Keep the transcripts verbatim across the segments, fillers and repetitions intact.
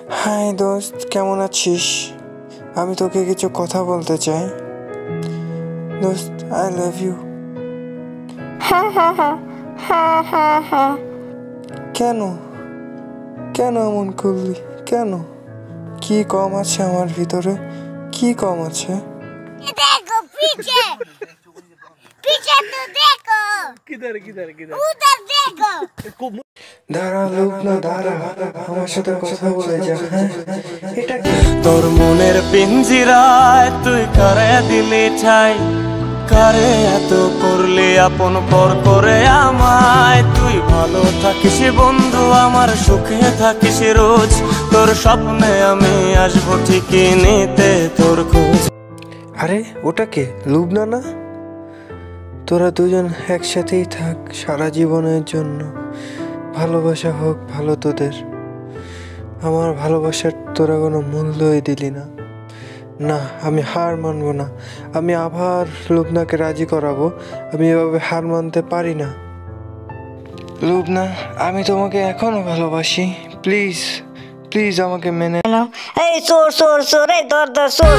High দোস্ত, কেমন আছিস? আমি তোকে কিছু কথা বলতে চাই। দোস্ত, আই লাভ ইউ। হ্যাঁ হ্যাঁ হ্যাঁ হ্যাঁ হ্যাঁ হ্যাঁ কেন কেন এমন করলি? কেন? কি কম আছে আমার ভিতরে? কি কম আছে? देखो पीछे पीछे तो देखो किधर किधर किधर उधर देखो দাঁড়া লোক না, দাঁড়া, আমার সাথে কথা বলে যা। হ্যাঁ, এটা কি? তোর মনের পিঞ্জিরায় তুই কারে দিলি ঠাই, কারে এত করলি আপন পর করে আমায়। তুই ভালো থাকিস বন্ধু, আমার সুখে থাকিস রোজ। তোর স্বপ্নে আমি আসবো ঠিকই নিতে তোর খোঁজ। আরে ওটা কে? লুবনা না? তোরা দুজন একসাথেই থাক সারা জীবনের জন্য। ভালোবাসা হোক ভালো তোদের। আমার ভালোবাসার তোরা কোনো মূল্যই দিলি না। না, আমি হার মানবো না। আমি আবার লুবনাকে রাজি করাবো। আমি এভাবে হার মানতে পারি না। লুবনা, আমি তোমাকে এখনো ভালোবাসি। প্লিজ প্লিজ আমাকে মেনে। এই সোর সোর সোর এই দর দর সোর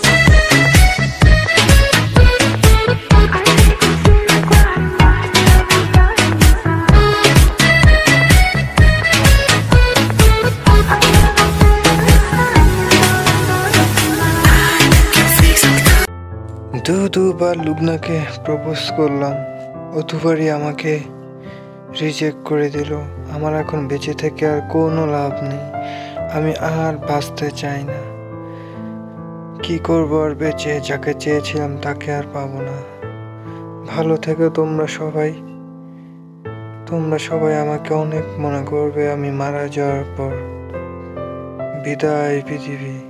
দু দুবার লুবনাকে প্রপোজ করলাম, ও দুবারই আমাকে রিজেক্ট করে দিল। আমার এখন বেঁচে থেকে আর কোনো লাভ নেই। আমি আর বাঁচতে চাই না। কি করবো আর বেঁচে? যাকে চেয়েছিলাম তাকে আর পাবো না। ভালো থেকো তোমরা সবাই। তোমরা সবাই আমাকে অনেক মনে করবে আমি মারা যাওয়ার পর। বিদায় পৃথিবী।